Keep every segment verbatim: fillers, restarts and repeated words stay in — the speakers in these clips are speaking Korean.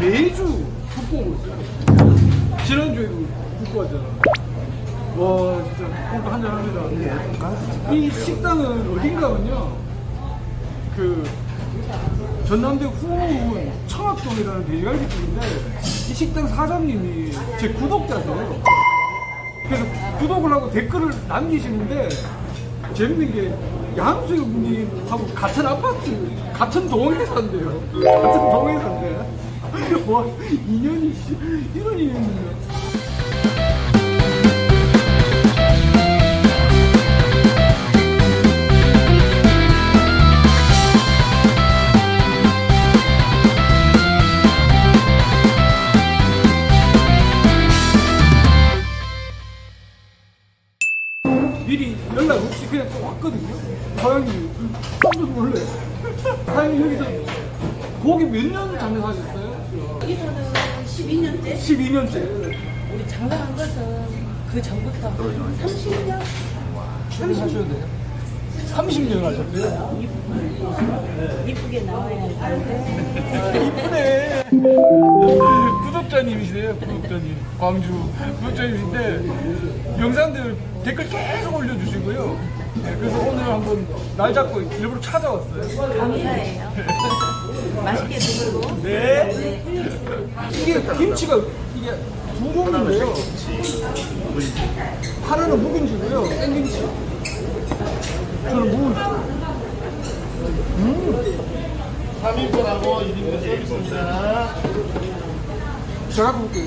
매주 붓고 오고 있어요. 지난주에도 붓고 왔잖아. 와 진짜 오늘 한잔 합니다. 이 식당은 어딘가면요, 그 전남대 후문 청학동이라는 돼지갈비집인데 이 식당 사장님이 제 구독자세요. 그래서 구독을 하고 댓글을 남기시는데 재밌는 게 양수혁 님하고 같은 아파트, 같은 동에 산대요. 같은 동에 산대. 와, 인연이, 이런 인연이네. 미리 연락 없이 그냥 또 왔거든요. 사장님 깜짝 놀래. 사장님 여기서 고기 몇 년 장사하셨어요? 여기서는 십이 년째. 십이 년째. 우리 장사한 것은 그 전부터 삼십 년. 삼십 년 하셨네요. 삼십 년 하셨대요. 이쁘게 나와야 하는데. 이쁘네. 구독자님이세요, 구독자님. 광주 구독자님인데 영상들 댓글 계속 올려주시고요. 네, 그래서 오늘 한번 날 잡고 일부러 찾아왔어요. 감사해요. 맛있게 드시고. 네. 네. 이게 김치가 이게 두 종류인데요. 하나는 묵은지고요, 생김치. 저는 묵은지. 음. 삼 인분하고 일 인분 서비스입니다. 제가 볼게요.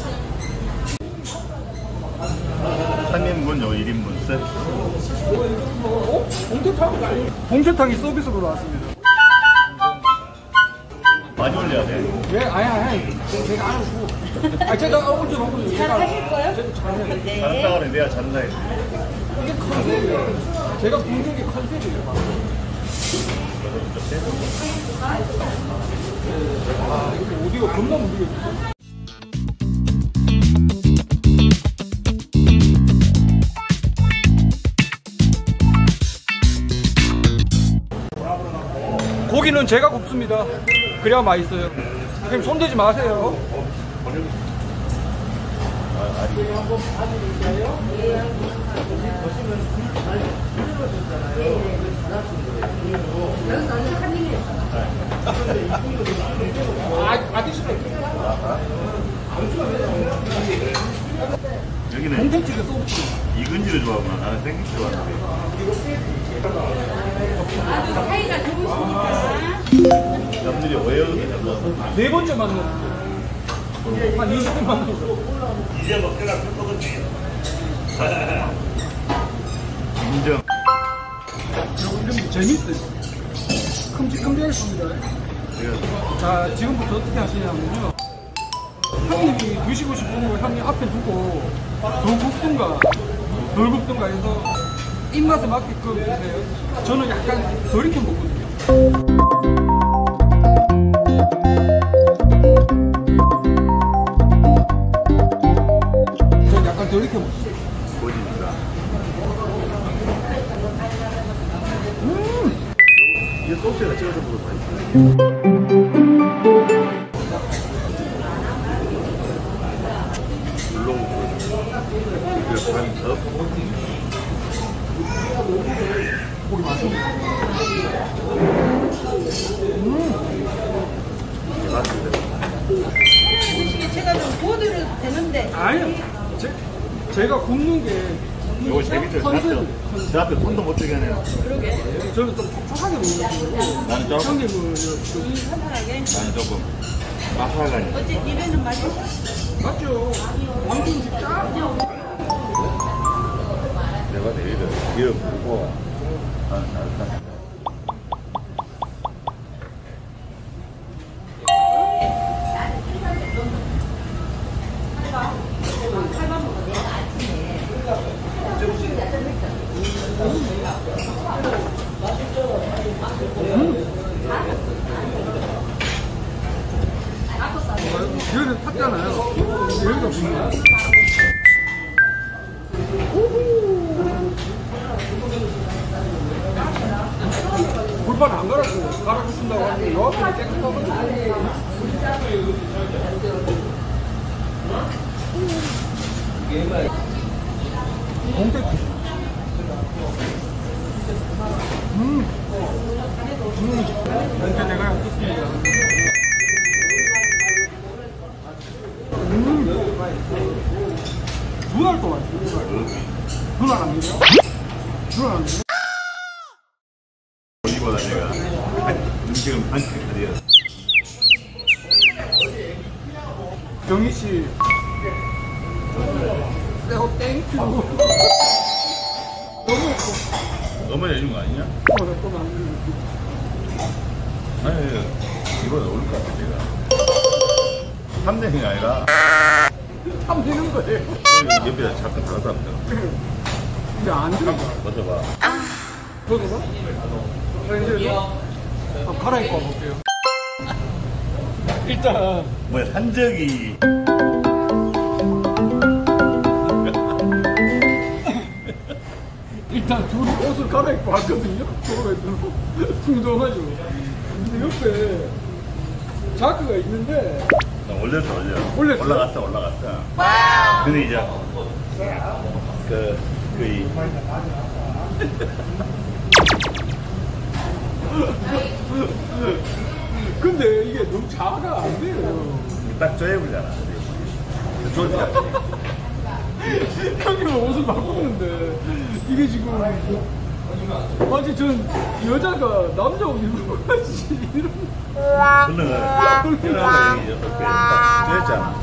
삼 인분요, 일 인분 세트. 어? 봉태탕? 봉태탕이 서비스로 나왔습니다. 많이 올려야 돼. 예, 아니, 아니, 제가 알아주고. 아, 제가 오늘 오늘 잘 하실 거예요? 제가 잘해요. 네. 잘한다고 그래, 내가 잘한다 했지. 이게 컨셉이에요. 제가 부르는 게 컨셉이에요. 아, 이거 오디오 겁나 무리겠다. 고기는 제가 굽습니다. 그래야 맛있어요. 그럼 손대지 마세요. 아, 아저씨들. 여기는 공통집에 소스. 이근지를 좋아하구나. 나는 생김치 좋아하는데. 사이가 좋으시니까. 남들이 오해하게 잡아서. 네 번째 만났는데. 한 이십 분 만났어. 이제 먹기가 큰 거겠지. 인정. 이런 재밌어요. 큼직큼직했습니다. 자, 지금부터 어떻게 하시냐면요. 형님이 드시고 싶은 걸 형님 앞에 두고 더 굽든가 덜 굽든가 해서 입맛에 맞게끔 드세요. 저는 약간 덜 익혀 먹거든요. 저는 약간 덜 익혀 먹어요. 보이니까. 음! 이게 소스에다 찍어서 먹어도 맛있어. 물렁물. 이거 반컵. 고기 맛있네. 이게 맛있는데. 음식이 제가 좀 구워드려도 되는데. 아니요. 제, 제가 굽는 게 이거 재밌어요. 제 앞에, 제 앞에 손도 못 뜨게 하네요. 그러게. 저는 좀 촉촉하게 먹는 거고 나는 조금. 형님은 좀 편하게. 나는 조금 아삭하니. 어째 입에는 맛있어? 맞죠? 광주 음식 짜? 내가 내일은 기름 부고 나는 잘했다. 기회를 탔잖아요. 여기가 보면 불판 안 갈았어요. 갈아주신다고 하는데 요 앞에는 깨끗하거든요. 공태국. 음. 음. 이제 내가 뜯습니다. 음. 눈알 또 맛있어. 눈알 안 돼요? 눈알 안 돼요? 어디보다 내가 음식은 반씩 가려. 경희 씨. 새우 땡큐. 너무 예뻐. 너무 해준 거 아니냐? 어, 잠깐만. 아니, 이번에 어울릴 것 같아, 제가. 삼 대이 아니라. 하면 되는 거예요. 옆에다 잠깐 달아서 하면 돼. 근데 안 들어. 맞아봐. 그거가? 이제 아, 갈아입고 와볼게요. 일단 뭐야, 산적이. 일단 둘이 옷을 갈아입고 왔거든요. 저거가 풍덩하죠. 근데 옆에 자크가 있는데 나 올렸어, 올려. 올렸어요? 올라갔어, 올라갔어. 근데 이제, 그, 그, 이. 근데 이게 너무 작아 안 돼요. 딱 쪼여보잖아. 좋다. 형님은 옷을 바꾸는데 이게 지금 마치 전 여자가 남자 옷 입은 거지. 이런. 설렁을 일어나서 이제 이렇게 딱 쪼였잖아.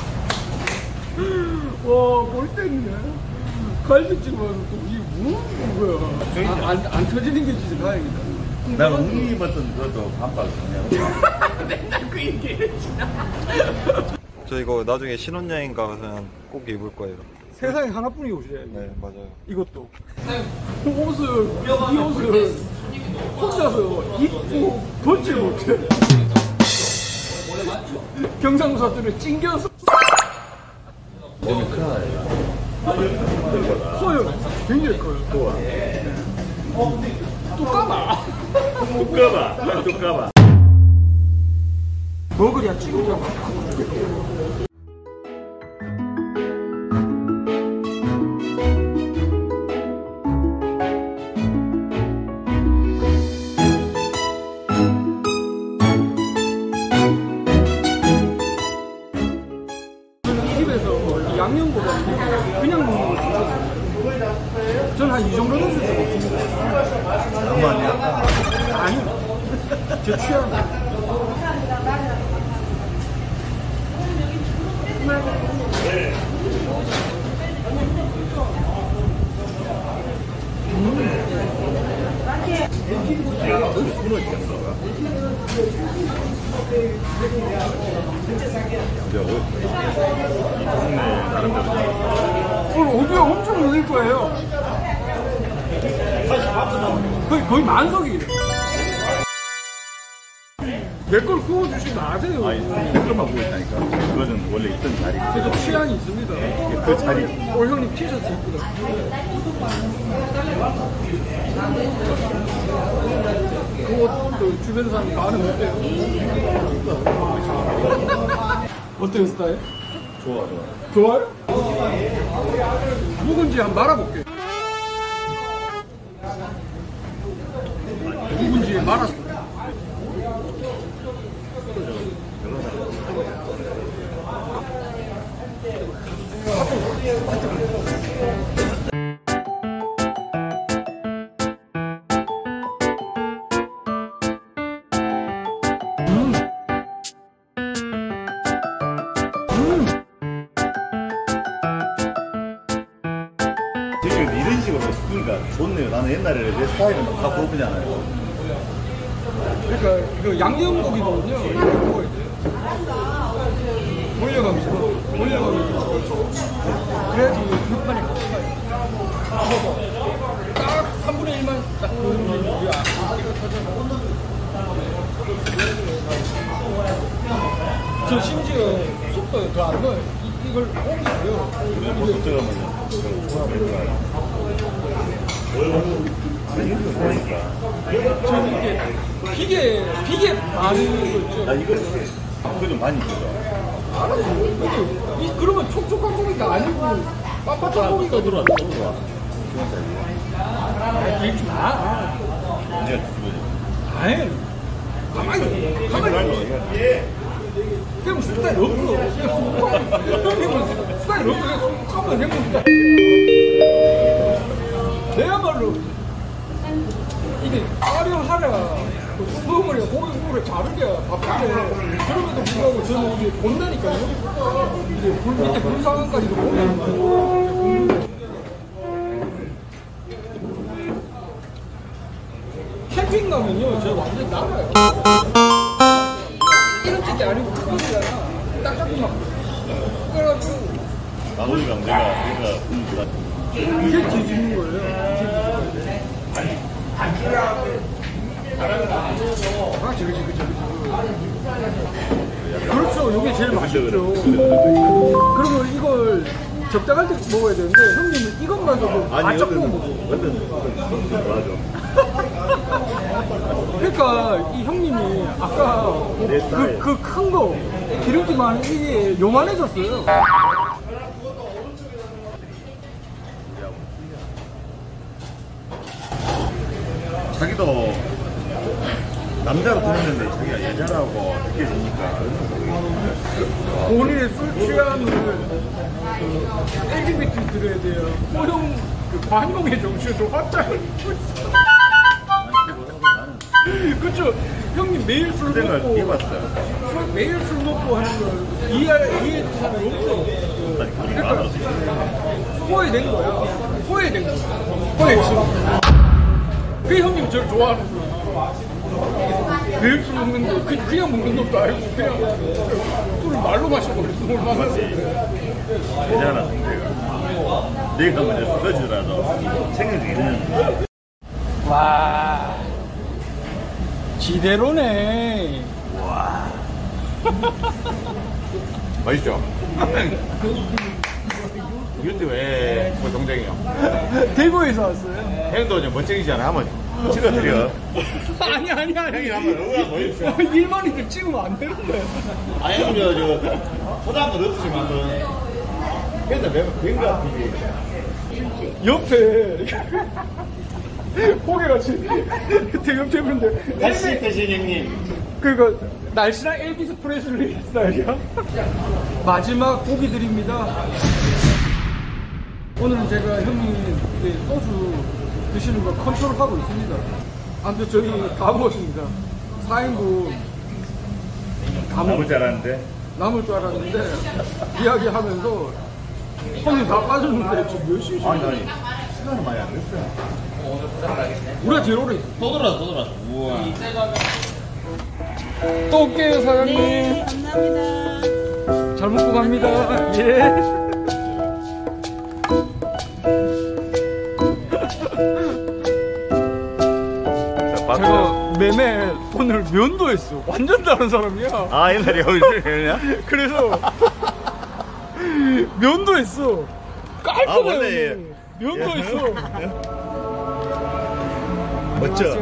와, 볼 때있네. 갈색 찍어서 이게 뭐 거야. 아, 안, 안 터지는 게 진짜 다행이다. 난 웅이 입었던 그것도 반팔 그냥. 맨날 그 얘기해. 저 이거 나중에 신혼여행 가면 꼭 입을 거예요. 세상에 하나뿐이 옷이에요. 네, 맞아요. 이것도. 옷을, 이 옷을 혼자서 입고 벗지 못해. 경상도사들을 찡겨서. 몸이 크나? 커요. 굉장히 커요. 좋아. 또 까봐. 또 까봐. 또 까봐. 먹으랴 찍으랴. 집에서 양념보다 그냥 먹는 거 좋아해요. 저는 한 이 정도 넣을 수 있어요. 너무 아니야? 아니요. 제 취향. 오늘 오디오 엄청 늘릴 거예요. 거의, 거의 만석이에요. 내 걸 구워주시면 아세요. 아니, 이것만 보고 있다니까. 그거는 원래 있던 자리. 그래도 취향이 있습니다. 그 자리. 올 형님 티셔츠 이쁘다. 그것도 주변 사람 반응 어때요? 어때요 스타일? 좋아, 좋아. 좋아요? 묵은지 한번 말아볼게요. 묵은지 말았어. 지금 이런 식으로 쓰니까 좋네요. 나는 옛날에 내 스타일은 다 그렇잖아요. 그러니까 그 양념고기거든요. 이렇게 먹어야 돼요. 몰려가면서 몰려가면서 그래야지 육판이 같이 가요. 딱 삼분의 일만 딱 보이는 게 우리 앞에 터져요. 저 심지어 속도 더 안 넣어요. 이, 이걸 옮기고요. 우리 보통 들어가면 저는 이게 비계 비계 많은 거 있죠. 나 이거 그거 좀 많이 있어. 알았어. 이게 이- 그러면 촉촉한 고기가 아니고 빳빳한 고기가 들어와 들어와 제일 좋아. 내가 죽어지 아이, 가만히, 가만히. 그냥 스타일 없어. 그냥 속하면 스타일 없어. 그냥 속하면 그냥 스타일. 내야말로 이게 화려하랴, 손버무리가 고기 국물에 자르랴, 바쁘게 그럼에도 불구하고 저는 이게 본다니까요. 이제 불 밑에 불 상황까지도 보는 거예요. 캠핑 가면요, 저 완전 나가요. 이런 뜻이 아니고 그거잖아. 딱 잡고 막 그래가지고 나머지랑 내가 내가 이게 뒤집는 거예요. 아, 저기 저기 저기 그렇죠. 이게 제일 맛있죠. 그러면 이걸 적당할 때 먹어야 되는데 형님은 이것만으로도 다 잡고 먹어. 맞아. 그러니까 이 형님이 아까 그 그 큰 거 기름기만 이게 요만해졌어요. 자기도 남자로 보냈는데 자기가 여자라고 느껴지니까 본인의 술 취함을 그 엘지비티들에 대한 포용 그 관용의 정신으로 확장을 그쵸. 형님 매일 술 생각을 먹고 해봤어요. 술, 매일 술 먹고 하는 걸 이해할 이해할 사람이 없어. 그러니까 소외된 거야. 소외된 거야. 소외된 그 형님 저를 좋아하는 거야. 매일 술 먹는데 그, 그냥 먹는 것도 아니고 그냥 술을 말로 마셔버렸어. 얼마나 여자나 상대가 내가 먼저 술주라도 챙겨주기는 와 지대로네. 와 맛있죠? 이것도 왜 동생이요? 대구에서 왔어요. 형도 좀 멋쟁이잖아. 한번 찍어드려. 아니 아니 아니. 한번 응원 보여주세요. 일반인들 찍으면 안 되는 거야. 아니 형 저 저 포장을 넣으시면 한번 근데 맹 뱅가 티비 옆에 고개같이 대금 테이블인데 다시 대신 형님 그거 날씬한 엘비스 프레슬리 스타일이야. 마지막 고기 드립니다. 오늘은 제가 형님 소주 드시는 거 컨트롤하고 있습니다. 아무튼 저희 다 먹었습니다. 사 인분 다 남을 먹 줄 알았는데 남을 줄 알았는데 이야기하면서 형님 다 빠졌는데 지금 몇 시지? 아니 아니 시간은 많이 안 됐어요. 우리가 제일 오래 있어. 또 돌아 또 돌아 우와 또 올게요 사장님. 네, 감사합니다. 잘 먹고 갑니다. 예. 제가 매매 오늘 면도 했어. 완전 다른 사람이야. 아 옛날에 여기냐? 그래서 면도 했어. 깔끔해. 아, 원래 면도 예. 했어. 멋져.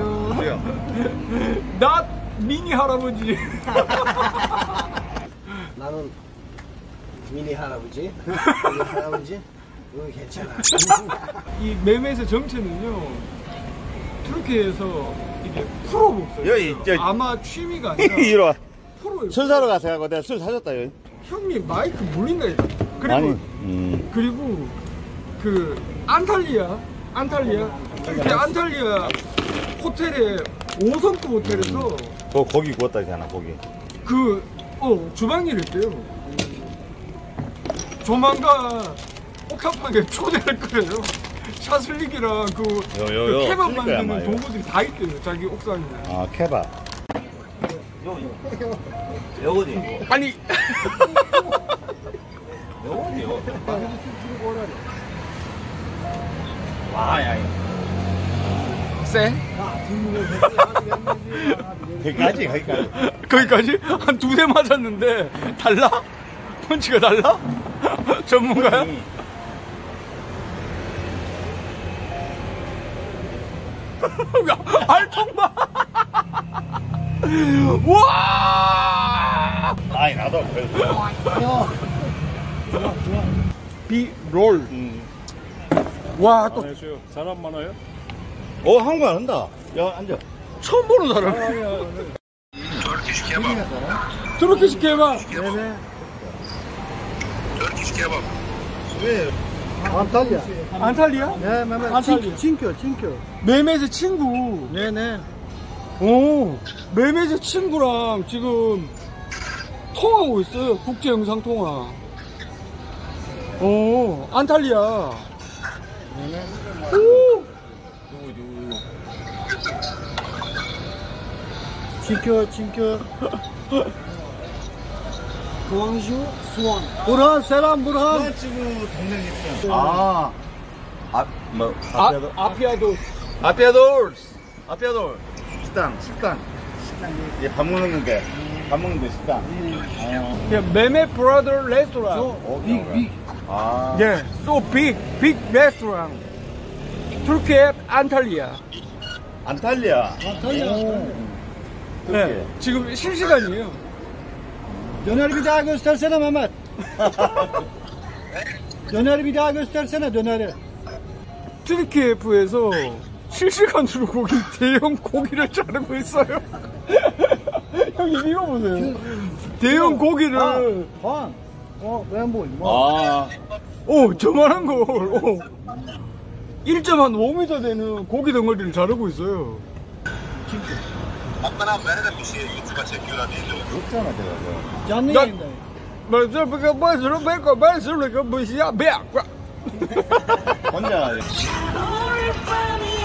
나 미니 할아버지. 나는 미니 할아버지, 미니 할아버지, 이거 괜찮아. 이 매매에서 정체는요. 트루키에서 이게 프로 목소리. 여기, 여기. 아마 취미가 아니라 이리 와. 프로예요. 술 사러 가서 하고 내가 술 사줬다 여기. 형님 마이크 물린다. 그리고 아니. 음. 그리고 그 안탈리아, 안탈리아, 그 안탈리아 호텔에 오 성급 호텔에서 거 고기 구웠다잖아 고기. 그 어 주방일 했대요. 조만간 옥탑방에 초대할 거예요. 샤슬릭이랑 그, 요, 요, 그 요. 케밥 그러니까 만드는 아마 도구들이 다 있대요. 자기 옥상에. 아 케밥. 여거지. 아니. 여거지요. 와야. 쎄? 거기까지 거기까지. 거기까지? 한 두대 맞았는데 달라? 펀치가 달라? 전문가야? 야, 알통마! 와! 아니 나도 그랬어. 비롤. 음. 와, 또 사람 많아요? 어, 한국 안 한다. 야, 앉아. 처음 보는 사람. 트루키시 케밥. 네네. 왜? 안탈리아. 안탈리아? 네, 매매. 안탈리아. 친교, 친교. 매매제 친구. 네네. 오, 매매제 친구랑 지금 통화하고 있어요. 국제 영상 통화. 오, 안탈리아. 네네. 오, 친교, 친교. 보안주 수원. 부르한, 세람 부르한. 프란치브 동맹 입장. 아. 아, 뭐, 아, 아피아도. 아피아도. 아피아돌. 아피아돌. 식당, 식당. 식당. 예, 밥 먹는 데. 밥 먹는 데 식당. 어. 예, 매매 브라더 레스토랑. 어, 빅, 빅. 아. 예, so big, big restaurant. 터키 안탈리아. 안탈리아. 안탈리아. 네, 지금 실시간이에요. Döneri bir daha göstersene Mehmet. Döneri bir daha göstersene döneri. 트리키예프에서 실시간으로 고기 대형 고기를 자르고 있어요. 형님 이거 보세요. 대형 고기를 Puan. O ben buyum. 아. 오 저만한 걸 오. 일 점 오 미터 되는 고기 덩어리를 자르고 있어요. 없잖아, 제가. Canlı Ya- yayındayım. 말씀 그 말씀을 맺고 말씀을 그 뭐야 배. 혼자. Glory from